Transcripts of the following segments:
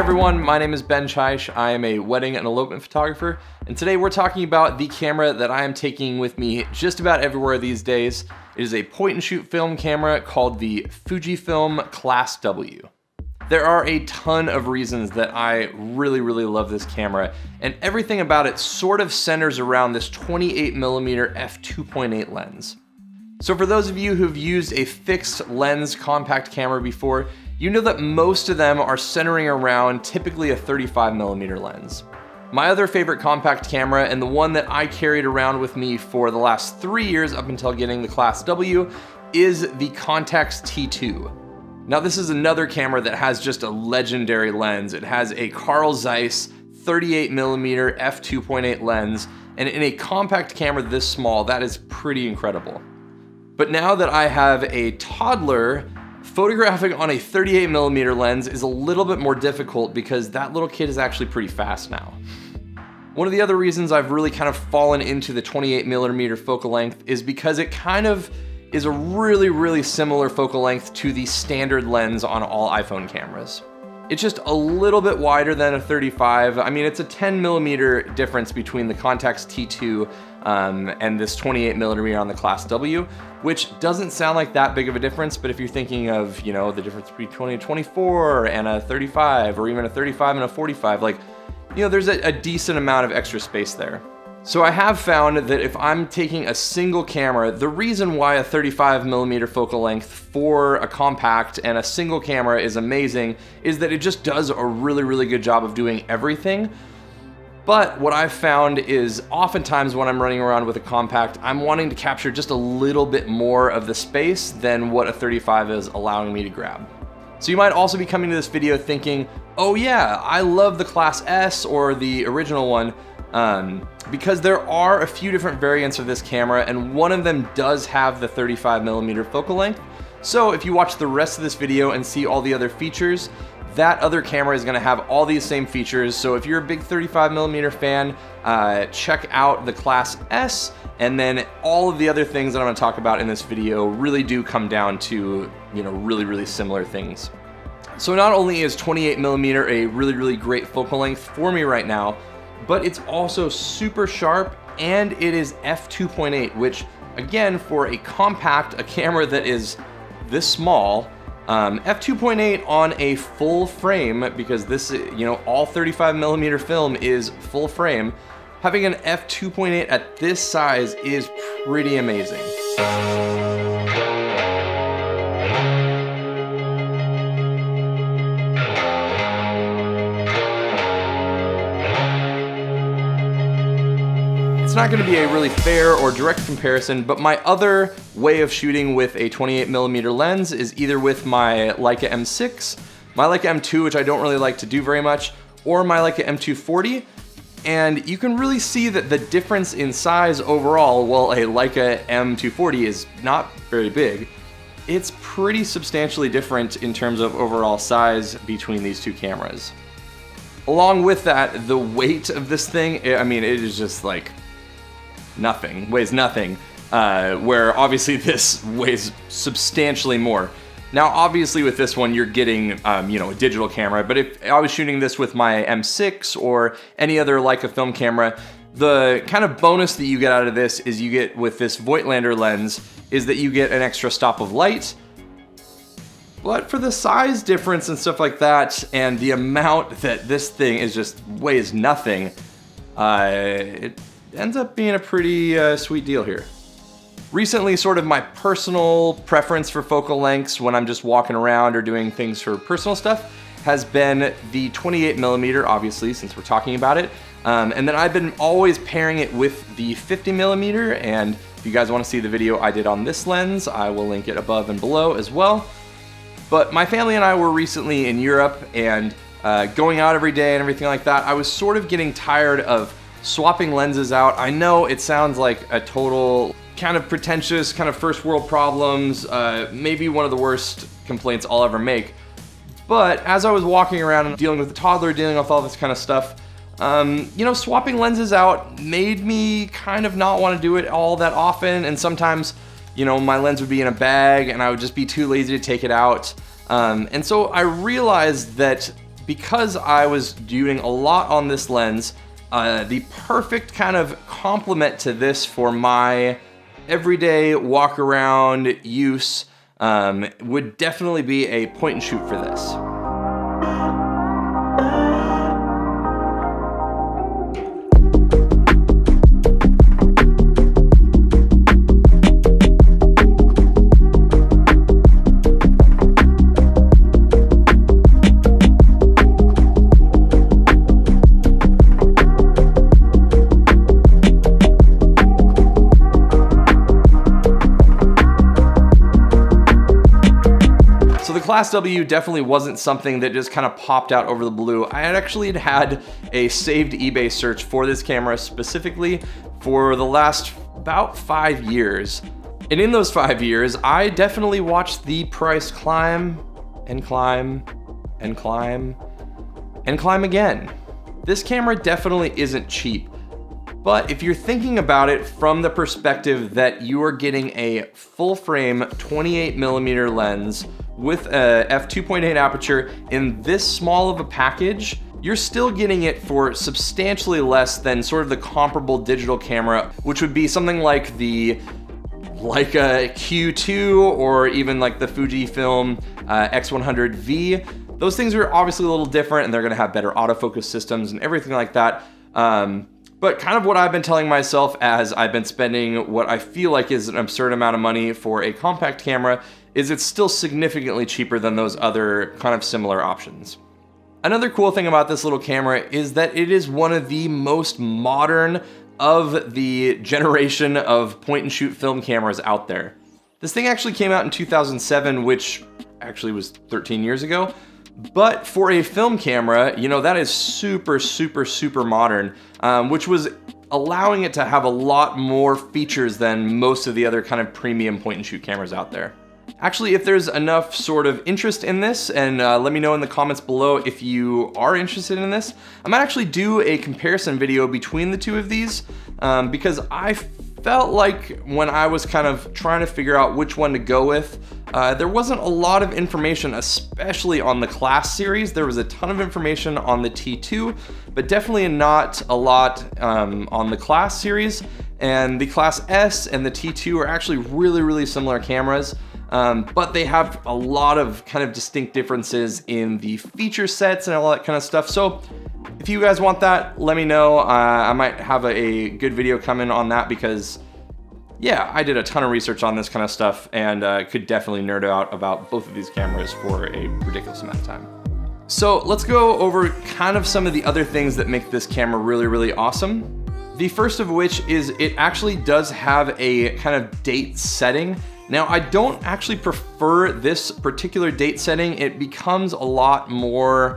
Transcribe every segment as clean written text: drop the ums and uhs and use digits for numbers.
everyone, my name is Ben Chaish. I am a wedding and elopement photographer, and today we're talking about the camera that I am taking with me just about everywhere these days. It is a point-and-shoot film camera called the Fujifilm Klasse W. There are a ton of reasons that I really love this camera, and everything about it sort of centers around this 28mm f2.8 lens. So for those of you who've used a fixed lens compact camera before, you know that most of them are centering around typically a 35mm lens. My other favorite compact camera, and the one that I carried around with me for the last 3 years up until getting the Klasse W, is the Contax T2. Now this is another camera that has just a legendary lens. It has a Carl Zeiss 38mm f2.8 lens, and in a compact camera this small, that is pretty incredible. But now that I have a toddler, photographing on a 38mm lens is a little bit more difficult because that little kid is actually pretty fast now. One of the other reasons I've really kind of fallen into the 28mm focal length is because it kind of is a really similar focal length to the standard lens on all iPhone cameras. It's just a little bit wider than a 35. I mean, it's a 10mm difference between the Contax T2 and this 28mm on the Klasse W, which doesn't sound like that big of a difference, but if you're thinking of, you know, the difference between a 24 and a 35, or even a 35 and a 45, like, you know, there's a decent amount of extra space there. So I have found that if I'm taking a single camera, the reason why a 35mm focal length for a compact and a single camera is amazing is that it just does a really good job of doing everything. But what I've found is oftentimes when I'm running around with a compact, I'm wanting to capture just a little bit more of the space than what a 35 is allowing me to grab. So you might also be coming to this video thinking, oh yeah, I love the Klasse S or the original one, because there are a few different variants of this camera, and one of them does have the 35mm focal length. So if you watch the rest of this video and see all the other features, that other camera is going to have all these same features. So if you're a big 35mm fan, check out the Klasse S, and then all of the other things that I'm going to talk about in this video really do come down to, you know, really similar things. So not only is 28mm a really great focal length for me right now, but it's also super sharp, and it is f2.8, which again, for a compact, a camera that is this small, f2.8 on a full frame, because this, you know, all 35mm film is full frame, having an f2.8 at this size is pretty amazing. It's not going to be a really fair or direct comparison, but my other way of shooting with a 28mm lens is either with my Leica M6, my Leica M2, which I don't really like to do very much, or my Leica M240, and you can really see that the difference in size overall, while a Leica M240 is not very big, it's pretty substantially different in terms of overall size between these two cameras. Along with that, the weight of this thing, I mean, it is just like nothing, weighs nothing, where obviously this weighs substantially more. Now obviously with this one you're getting you know, a digital camera, but if I was shooting this with my M6 or any other Leica film camera, the kind of bonus that you get out of this is you get with this Voigtlander lens is that you get an extra stop of light. But for the size difference and stuff like that, and the amount that this thing is just weighs nothing, it ends up being a pretty sweet deal here. Recently, sort of my personal preference for focal lengths when I'm just walking around or doing things for personal stuff has been the 28mm, obviously, since we're talking about it. And then I've been always pairing it with the 50mm, and if you guys want to see the video I did on this lens, I will link it above and below as well. But my family and I were recently in Europe, and going out every day and everything like that, I was sort of getting tired of swapping lenses out. I know it sounds like a total kind of pretentious, kind of first world problems, maybe one of the worst complaints I'll ever make. But as I was walking around and dealing with the toddler, dealing with all this kind of stuff, you know, swapping lenses out made me kind of not want to do it all that often, and sometimes, you know, my lens would be in a bag and I would just be too lazy to take it out. And so I realized that because I was doing a lot on this lens, the perfect kind of complement to this for my everyday walk around use would definitely be a point and shoot for this. Klasse W definitely wasn't something that just kind of popped out over the blue. I had had a saved eBay search for this camera specifically for the last about 5 years. And in those 5 years, I definitely watched the price climb and climb and climb and climb again. This camera definitely isn't cheap. But if you're thinking about it from the perspective that you are getting a full frame 28mm lens with a f2.8 aperture in this small of a package, you're still getting it for substantially less than sort of the comparable digital camera, which would be something like a Q2 or even like the Fujifilm X100V. Those things are obviously a little different and they're gonna have better autofocus systems and everything like that. But kind of what I've been telling myself as I've been spending what I feel like is an absurd amount of money for a compact camera is it's still significantly cheaper than those other kind of similar options. Another cool thing about this little camera is that it is one of the most modern of the generation of point and shoot film cameras out there. This thing actually came out in 2007, which actually was 13 years ago. But for a film camera, you know, that is super, super, super modern, which was allowing it to have a lot more features than most of the other kind of premium point and shoot cameras out there. Actually, if there's enough sort of interest in this, and let me know in the comments below if you are interested in this, I might actually do a comparison video between the two of these, because I felt like when I was kind of trying to figure out which one to go with, there wasn't a lot of information, especially on the Klasse series. There was a ton of information on the T2, but definitely not a lot on the Klasse series. And the Klasse S and the T2 are actually really, really similar cameras, but they have a lot of kind of distinct differences in the feature sets and all that kind of stuff. So if you guys want that, let me know. I might have a good video coming on that because, yeah, I did a ton of research on this kind of stuff and could definitely nerd out about both of these cameras for a ridiculous amount of time. So let's go over kind of some of the other things that make this camera really, really awesome. The first of which is it actually does have a kind of date setting. Now, I don't actually prefer this particular date setting. It becomes a lot more,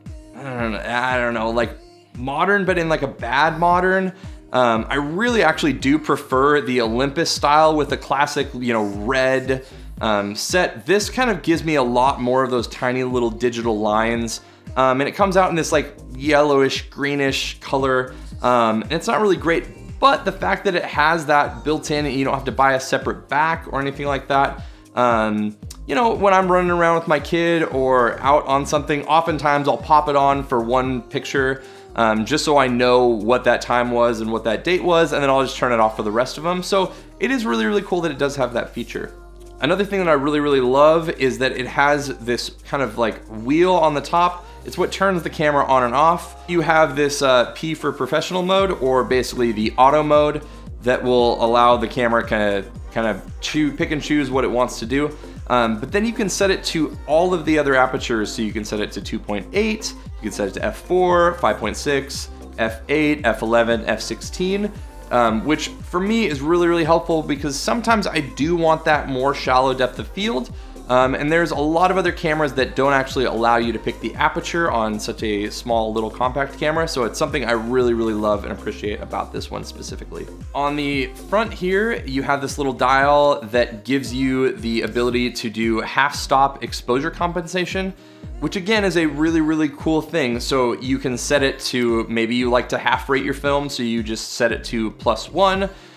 I don't know, like modern, but in like a bad modern. I really actually do prefer the Olympus style with the classic, you know, red set. This kind of gives me a lot more of those tiny little digital lines. And it comes out in this like yellowish, greenish color. And it's not really great, but the fact that it has that built in, you don't have to buy a separate back or anything like that. You know, when I'm running around with my kid or out on something, oftentimes I'll pop it on for one picture, just so I know what that time was and what that date was, and then I'll just turn it off for the rest of them. So it is really, really cool that it does have that feature. Another thing that I really, really love is that it has this kind of like wheel on the top. It's what turns the camera on and off. You have this P for professional mode, or basically the auto mode, that will allow the camera kind of pick and choose what it wants to do. But then you can set it to all of the other apertures. So you can set it to 2.8, you can set it to f4, 5.6, f8, f11, f16, which for me is really, really helpful because sometimes I do want that more shallow depth of field. And there's a lot of other cameras that don't actually allow you to pick the aperture on such a small little compact camera, so it's something I really, really love and appreciate about this one specifically. On the front here, you have this little dial that gives you the ability to do half-stop exposure compensation, which again is a really, really cool thing. So you can set it to, maybe you like to half rate your film, so you just set it to +1.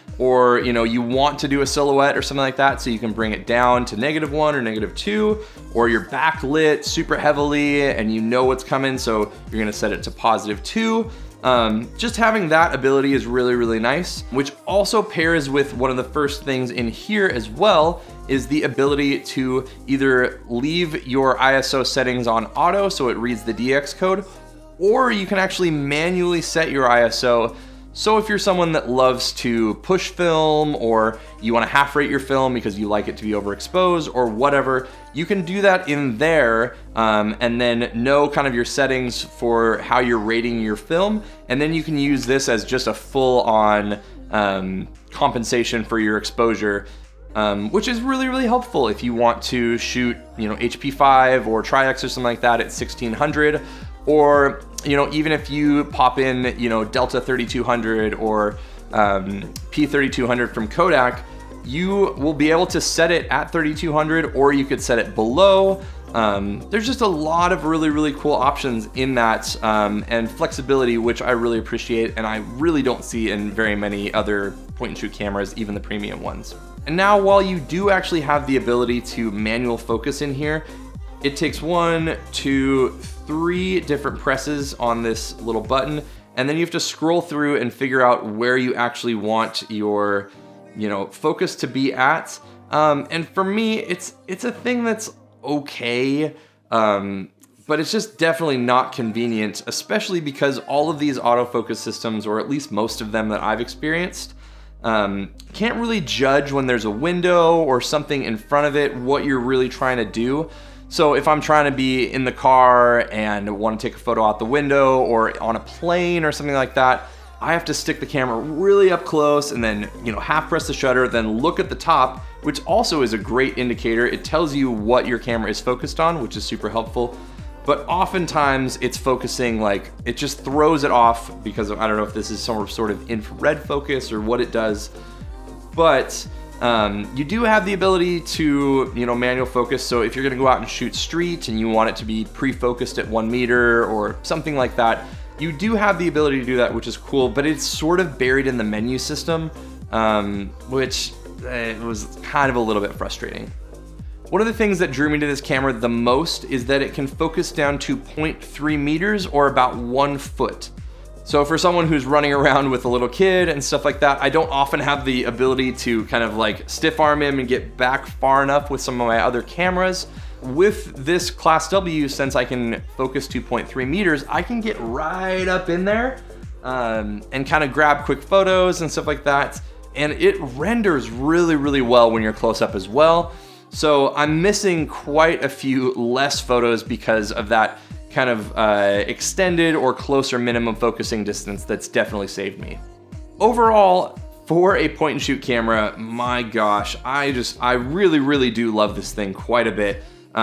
or you want to do a silhouette or something like that, so you can bring it down to -1 or -2, or you're backlit super heavily and you know what's coming, so you're gonna set it to +2. Just having that ability is really, really nice, which also pairs with one of the first things in here as well, is the ability to either leave your ISO settings on auto so it reads the DX code, or you can actually manually set your ISO. So if you're someone that loves to push film, or you want to half rate your film because you like it to be overexposed or whatever, you can do that in there, and then know kind of your settings for how you're rating your film. And then you can use this as just a full-on compensation for your exposure, which is really, really helpful if you want to shoot, HP5 or Tri-X or something like that at 1600, or even if you pop in, Delta 3200 or P3200 from Kodak, you will be able to set it at 3200, or you could set it below. There's just a lot of really, really cool options in that, and flexibility, which I really appreciate, and I really don't see in very many other point and shoot cameras, even the premium ones. And now, while you do actually have the ability to manual focus in here, it takes 1, 2, 3 different presses on this little button, and then you have to scroll through and figure out where you actually want your, focus to be at. And for me, it's a thing that's okay, but it's just definitely not convenient, especially because all of these autofocus systems, or at least most of them that I've experienced, can't really judge when there's a window or something in front of it what you're really trying to do. So if I'm trying to be in the car and want to take a photo out the window, or on a plane or something like that, I have to stick the camera really up close and then, half press the shutter, then look at the top, which also is a great indicator. It tells you what your camera is focused on, which is super helpful. But oftentimes it's focusing, like, it just throws it off because of, I don't know if this is some sort of infrared focus or what it does, but you do have the ability to, manual focus. So if you're gonna go out and shoot street and you want it to be pre-focused at 1 meter or something like that, you do have the ability to do that, which is cool, but it's sort of buried in the menu system, which was kind of a little bit frustrating. One of the things that drew me to this camera the most is that it can focus down to 0.3 meters or about 1 foot. So for someone who's running around with a little kid and stuff like that, I don't often have the ability to kind of like stiff arm him and get back far enough with some of my other cameras. With this Class W, since I can focus 2.3 meters, I can get right up in there and kind of grab quick photos and stuff like that. And it renders really, really well when you're close up as well. So I'm missing quite a few less photos because of that kind of extended or closer minimum focusing distance. That's definitely saved me. Overall, for a point and shoot camera, my gosh, I really, really do love this thing quite a bit.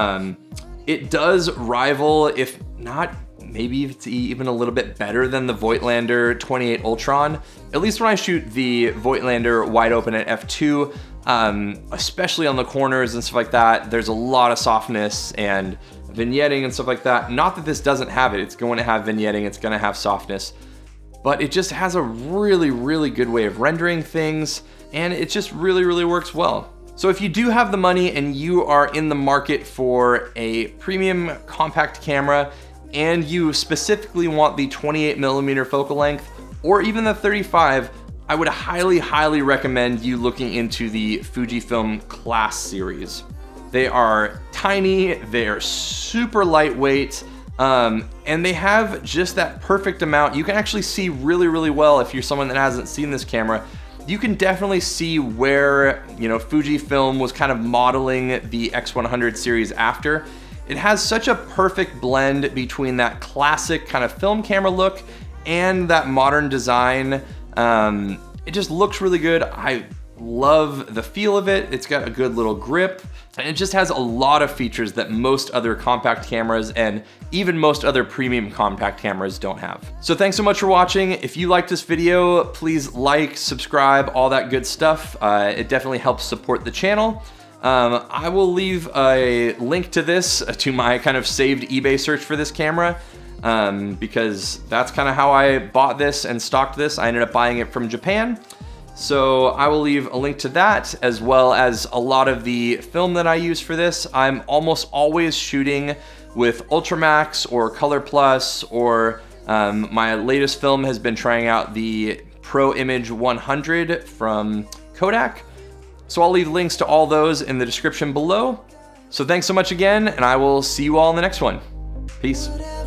It does rival, if not, maybe it's even a little bit better than the Voigtlander 28 Ultron. At least when I shoot the Voigtlander wide open at f2, especially on the corners and stuff like that, there's a lot of softness and vignetting and stuff like that. Not that this doesn't have it, it's going to have vignetting, it's going to have softness, but it just has a really, really good way of rendering things, and it just really, really works well. So if you do have the money and you are in the market for a premium compact camera, and you specifically want the 28mm focal length, or even the 35, I would highly, highly recommend you looking into the Fujifilm Class series. They are tiny, they are super lightweight, and they have just that perfect amount. You can actually see really, really well if you're someone that hasn't seen this camera. You can definitely see where, Fujifilm was kind of modeling the X100 series after. It has such a perfect blend between that classic kind of film camera look and that modern design. It just looks really good. I love the feel of it. It's got a good little grip, and it just has a lot of features that most other compact cameras and even most other premium compact cameras don't have. So thanks so much for watching. If you liked this video, please like, subscribe, all that good stuff. It definitely helps support the channel. I will leave a link to this, to my kind of saved eBay search for this camera, because that's kind of how I bought this and stocked this. I ended up buying it from Japan. So I will leave a link to that, as well as a lot of the film that I use for this. I'm almost always shooting with Ultramax or Color Plus, or my latest film has been trying out the Pro Image 100 from Kodak. So I'll leave links to all those in the description below. So thanks so much again, and I will see you all in the next one. Peace.